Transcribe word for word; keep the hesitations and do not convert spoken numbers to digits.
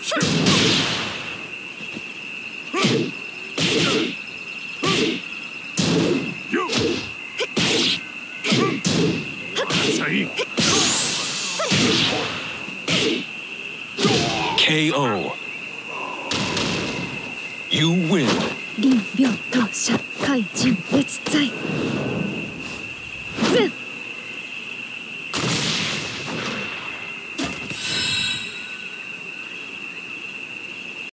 ケーオー You win 臨病当社怪人列在